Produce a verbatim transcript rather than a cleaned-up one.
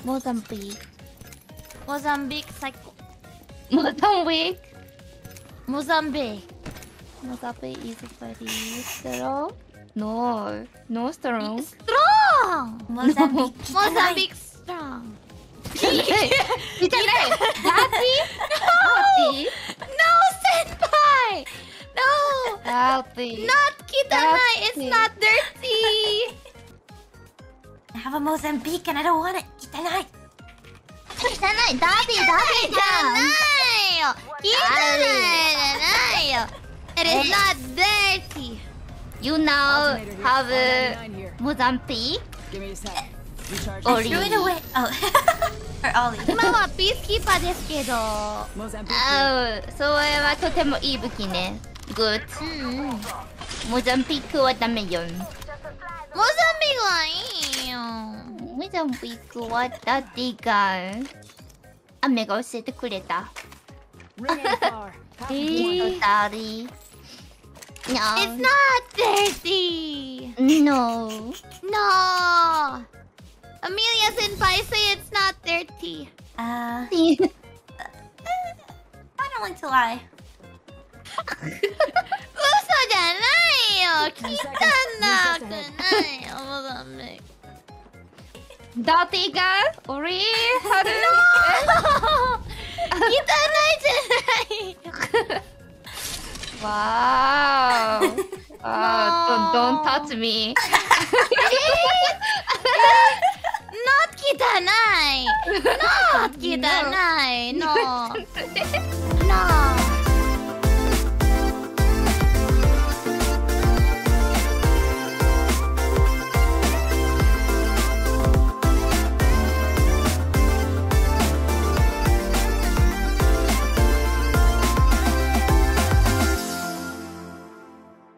Mozambique. Mozambique psycho. Mozambique. Mozambique. Mozambique is very strong. No, no strong. Strong. Mozambique. Mozambique strong. 汚い。ダーティー？ No, senpai. No. ダーティー。 Not kitanai. It's not dirty. I have a Mozambique and I don't want it. Kitanai. 汚い。ダーティー、ダーティーじゃないよ。汚いじゃないよ。It is not dirty. You now have Mozambique? I threw it away. Oh. For Ollie. 今はピースキーパーですけど。 ああ、それはとてもいい武器ね。Good. うんうん。 モザンピークはダメよ。 モザンビークはいいよ。 モザンビークはダーティーが雨が教えてくれた。えー、ダーリー。No. It's not dirty. No. No. Amelia Senpai say it's not dirty. Uh, I don't want to lie. 嘘じゃないよ。汚くないよ、モザンビーク。 ダーティーが俺春汚いじゃないよ。 Wow. uh, don't, don't touch me. Not 汚い。Not 汚い。No.